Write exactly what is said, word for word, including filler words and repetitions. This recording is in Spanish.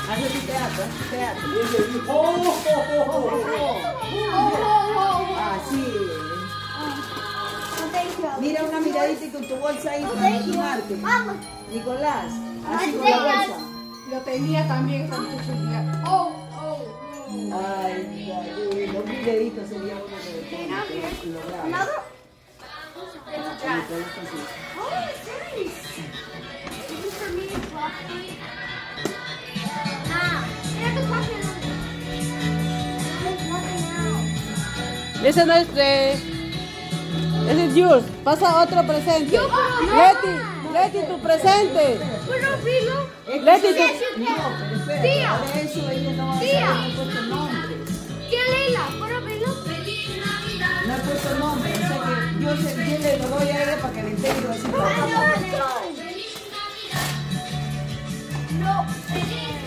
Haz tu teatro, haz tu teatro. ¡Oh, oh, oh, oh! Así. Mira una miradita y con tu bolsa ahí para tu marketing. Nicolás, así con la bolsa. Lo tenía también esa muchacha. ¡Oh, oh, oh! Ay, ay, los mil deditos sería uno de lograr. Another? Sí, Oh, it's nice. Is this for me as well? Ah, mira tu página. There's nothing now. Ese no es de... Ese es yours. Pasa otro presente. Yo, pero no. Leti, Leti, tu presente. Pero Pilo. Leti, tu... Yes, you No, can. pero espera, Tía. por eso ellos no han Tía. puesto nombres. Tía Leila, pero Pilo. No he puesto nombre, o sea que yo, se, yo le lo doy a ella para que le integre así. No, no.